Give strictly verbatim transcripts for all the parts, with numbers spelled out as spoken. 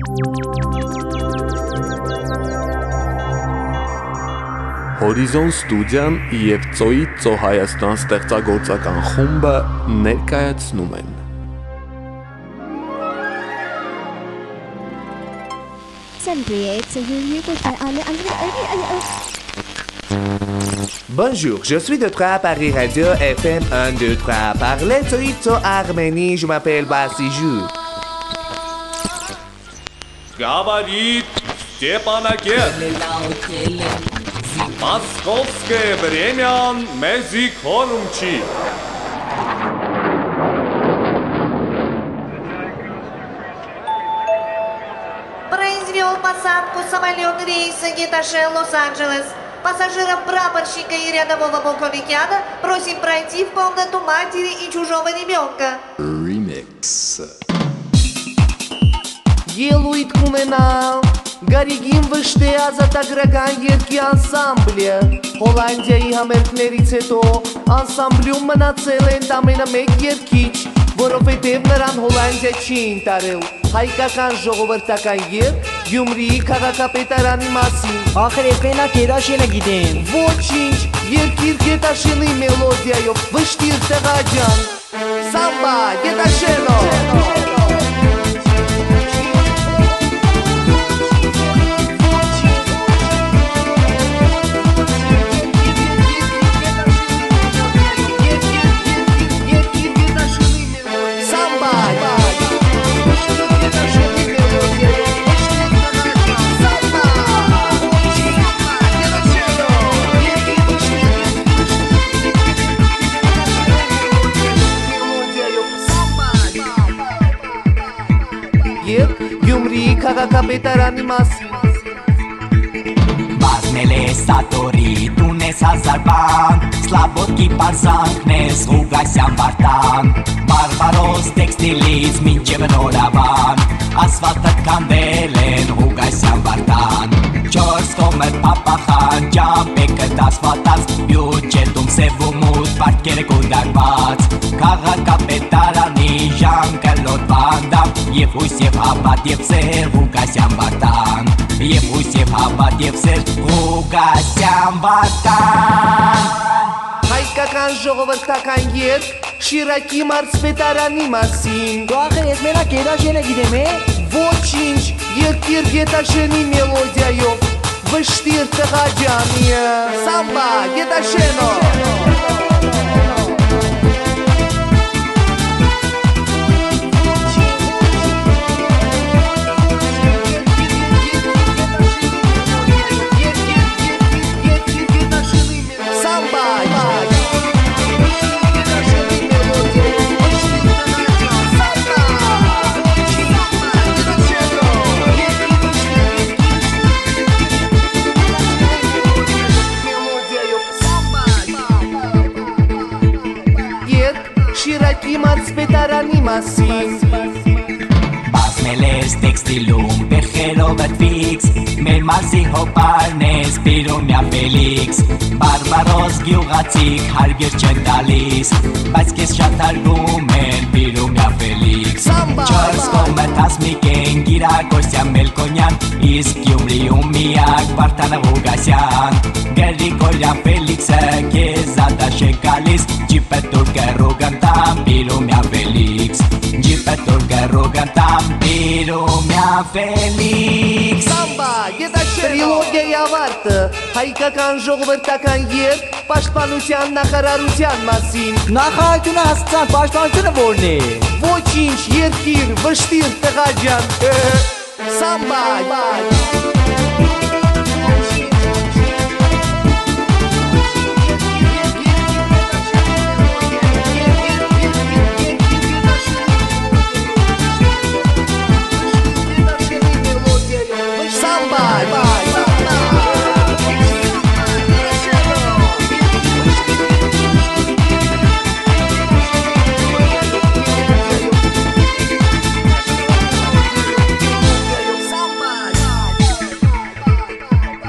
Հորիզոն ստուդիան և Ծոյի Ծո Հայաստան ստեղծագործական խումբը ներկայացնում են Bonjour, je suis de trois Paris Radio F M un, deux, trois. Parlez Tsoi Tso Arménie, je m'appelle Басижу. Говорит Степанакert. Московское время Мезиконумчи. Произвел посадку самолет рейса Геташе Лос-Анджелес. Пассажиров прапорщика и рядового Боковикяна просим пройти в комнату матери и чужого ребенка. Remix. Ելույթ կունենալ Գարիգին վշտե ազատագրական երկի անսամբլը Հոլանդիայի համերգներից հետո անսամբլում մնացել են ամենամեկ երկիչ Որովհետև նրան Հոլանդիա չի ընտարել Հայկական ժողովրդական երգ Գյումրիի քաղաքապետարանի մասին Ախր ես մենակ Գետաշենը գիտեմ Ոչինչ, երկիր Գետաշենի մելոդիայով Վշտիր տղաջան Սամբա, Գետաշենո Գյումրիի քաղաքապետարանի մասին Բազմել է Սատորի, տունես հազար բան Սլաբոտկի պարզանքնես Ղուգասյան Վարդան Բարբարոս տեքստիլից մինչև նորավան Ասվալտը կանվել են Ղուգասյան Վարդան Չորս կոմեր պապախան, ճամպեկը դասվատած Յուջետում սև ու մութ պարտքերը կունդարված Քաղաքապետարանի ժանգլոտ բանդամ Եվ հույս և հավատ և սեր Ղուգասյան Վարդան Եվ հույս և հավատ և սեր Ղուգասյան Վարդան Հայկական ժողովրդական երգ Շիրակի մարզպետարանի մասին Դու ախր ես մենակ Գետաշենը գիտեմ է Ոչինչ, երկիր Գետաշենի մելոդիայով Վշտիր տղաջանի Սամբա, Գետաշենո Շիրակի մարզպետարանի մասին Բազմել ես տեքստիլում պեղերով էտ վիքս Մեր մարզի հոպարն ես պիրում յա Ֆելիքս Բարբարոս գյուղացիք հարգեր չեն տալիս Բայց կես շատ հարգում են պիրում յա Ֆելիքս Չորս կոմը տասմիկ են Գիրագոսյան Մելքոնյան Իսկ Գյումրիում միակ Վարդանը Ղուգասյան Գրիգորյան Ֆելիքսը կեզ ադաշ է գալիս Ջիպը տուրկը ռուգանտամ պիրում յա Ֆելիքս Ջիպը տուրկը ռուգանտամ պիրում յա Ֆելիքս Սամբա, Գետաշենո Տրիլոգիայի ավարտը Հայկական ժողովրդական երգ Պաշտպանության նախարարության մասին Նախարարությունը հասցան պաշտպանությունը որն է Ոչինչ, երկիր, վշտիր տղաջան Սամբա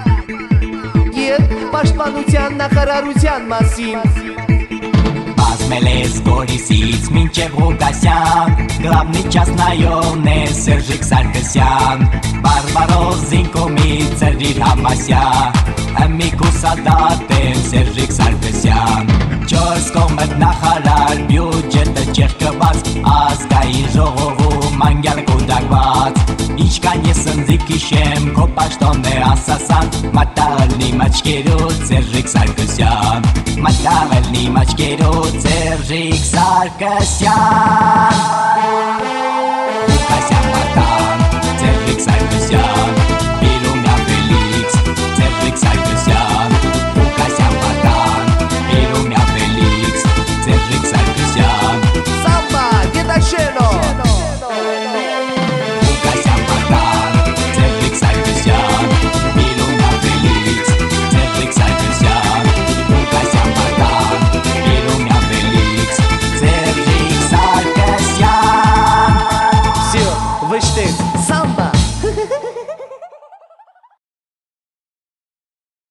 Պաշտպանության նախարարության մասին Բազմելես Գորիսից մինչև Ղուկասյան, Գլավնիչաս նայոն է Սերժիկ Սարգսյան, Բարբարոս Զինկոմի ծրիր Համասյա, Հմիկ ու Սադատեն Սերժիկ Սարգսյան, Չորս կողմդ նախարար բյուջետը չեղկված, ազգային ժողովում անգյալ կուտակված, Ինչքան ես ընձիկ իշեմ, քո պաշտոն է ասասան, մատաղլնի մաչկերուց Սերժիկ Սարգսյան, մատաղլնի մաչկերուց Սերժիկ Սարգսյան, Ղուկասյան մատան, Սերժիկ Սարգսյան, Պիրումյա Ֆելիքս, Սերժիկ Սարգսյան, Ղուկասյան մատան, Պիրումյա Ֆելիքս, Սերժիկ Սարգսյան, Սամբա, գետաշենո Вы что, самбо?